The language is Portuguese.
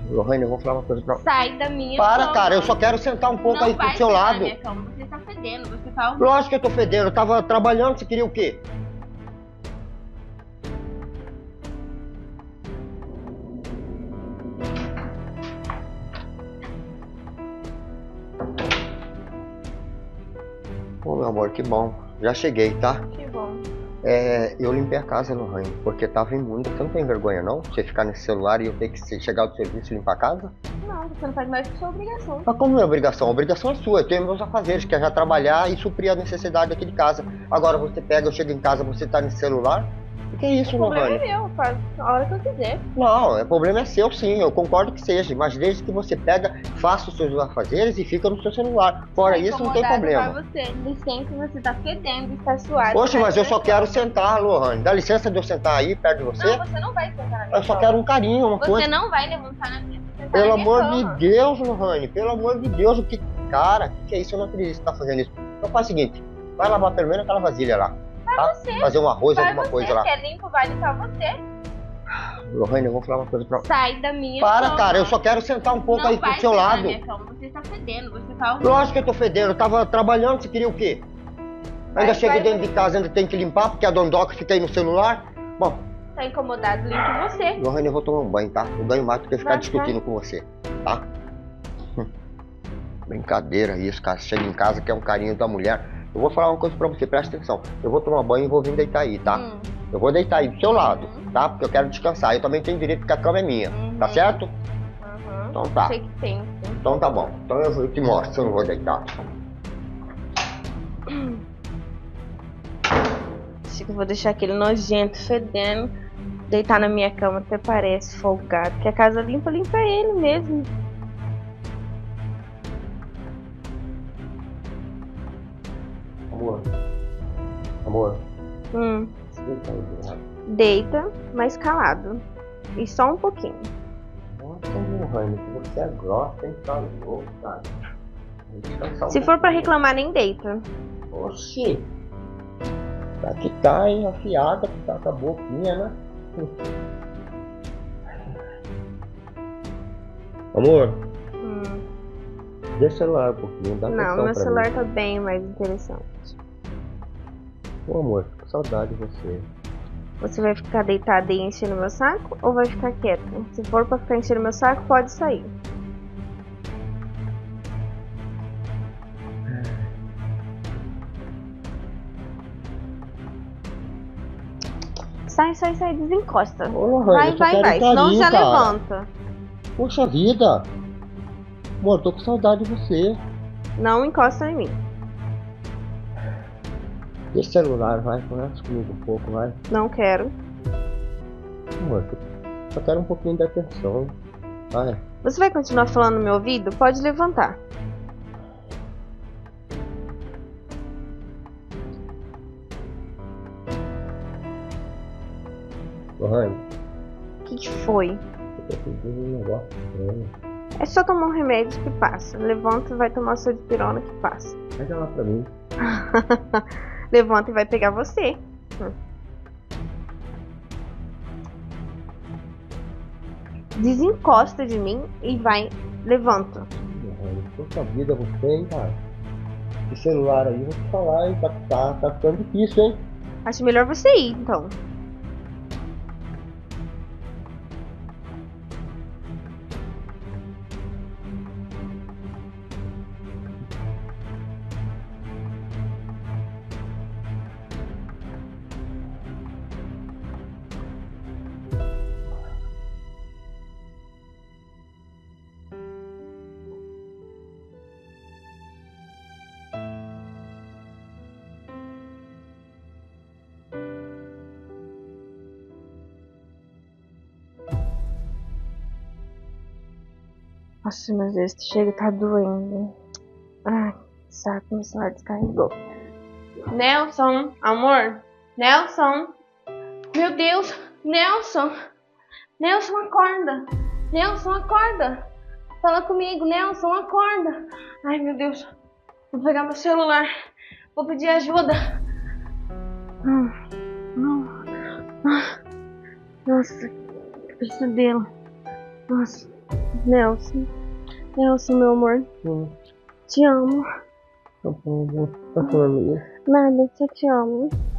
Lohane, eu vou falar uma coisa pra... Sai da minha Para, cama. cara, eu só quero sentar um pouco não aí vai pro seu sentar lado. Na minha cama. Você tá fedendo, você tá... Lógico que eu tô fedendo, eu tava trabalhando, você queria o quê? Ô, meu amor, que bom. Já cheguei, tá? Que bom. Eu limpei a casa, Lohane, porque tava imunda. Você não tem vergonha, não? Você ficar nesse celular e eu ter que chegar do serviço e limpar a casa? Não, você não faz mais que sua obrigação. Mas como é obrigação? A obrigação é sua. Eu tenho meus afazeres, que é já trabalhar e suprir a necessidade aqui de casa. Agora você pega, eu chego em casa, você tá nesse celular? O que é isso, O problema Lohane? é meu, faz a hora que eu quiser. Não, o problema é seu, sim. Eu concordo que seja. Mas desde que você pega, faça os seus afazeres e fica no seu celular. Fora isso, não tem problema. Vai você. Licença, você tá fedendo, está suado. Poxa, mas eu só quero sentar, Lohane. Dá licença de eu sentar aí perto de você? Não, você não vai sentar na minha Eu só cama. quero um carinho, uma coisa. Você não vai levantar na minha cama. Pelo amor de Deus, Lohane, pelo amor de Deus, o que... Cara, o que é isso? Eu não acredito que você tá fazendo isso. Então faz o seguinte, vai lavar pelo menos aquela vasilha lá, tá? Você. Fazer um arroz, Vai alguma você, coisa lá. quer limpo, vai limpar você. Lohane, eu vou falar uma coisa pra... Sai da minha Para, cama. cara, eu só quero sentar um pouco não aí pro seu vai sentar lado. Na minha cama. Você está fedendo, você tá... Lógico que eu tô fedendo, eu tava trabalhando, você queria o quê? Ainda chego dentro de casa, ainda tem que limpar, porque a dondoca fica aí no celular. Bom... Tá incomodado, limpe você. Lohane, eu vou tomar um banho, tá? Eu ganho mais do que ficar Vai, discutindo com você, tá? Brincadeira isso, cara. Chega em casa, quer um carinho da mulher. Eu vou falar uma coisa pra você, presta atenção. Eu vou tomar banho e vou vir deitar aí, tá? Eu vou deitar aí do seu lado, tá? Porque eu quero descansar. Eu também tenho direito porque a cama é minha, tá certo? Então tá. Sei que tem. Então tá bom. Então eu te mostro se eu não vou deitar. Acho que eu vou deixar aquele nojento fedendo deitar na minha cama, até parece folgado. Que a casa limpa é ele mesmo. Amor. Amor. Deita aí do lado. Deita, mas calado. E só um pouquinho. Nossa, Lohane, que você é grossa, hein? Tá louco, cara. Se for pra reclamar, nem deita. Oxi. Tá que tá, hein? Afiada, que tá com a boquinha, né? Amor, deixa o celular um pouquinho, dá atenção Não, meu pra celular mim. tá bem mais interessante. Ô amor, tô com saudade de você. Você vai ficar deitado e enchendo meu saco ou vai ficar quieto? Se for pra ficar enchendo meu saco, pode sair. Sai, desencosta. Ô, Lohane, eu só quero Vai. Senão carinho, já cara. levanta. Poxa vida. Amor, tô com saudade de você. Não encosta em mim. Deixa o celular, vai, conversa comigo um pouco, vai. Não quero. Amor, só quero um pouquinho de atenção. Vai. Você vai continuar falando no meu ouvido? Pode levantar. Lohane, O que foi? eu tô sentindo um negócio estranho. É só tomar um remédio que passa. Levanta e vai tomar sua dipirona que passa. Pega lá pra mim. Levanta e vai pegar você. Desencosta de mim e vai. Levanta. Lohane, poxa vida, você, hein, cara. Esse celular aí, vou te falar, hein, tá ficando difícil, hein. Acho melhor você ir, então. Nossa, meu Deus, chega, tá doendo. Ai, saco, meu celular descarregou. Nelson, amor. Nelson. Meu Deus, Nelson. Nelson, acorda. Nelson, acorda. Fala comigo, Nelson, acorda. Ai, meu Deus. Vou pegar meu celular. Vou pedir ajuda. Não. Nossa, que pesadelo. Nossa. Nelson. Nelson, meu amor. Te amo. Tá bom, tá falando isso. Nada, só te amo.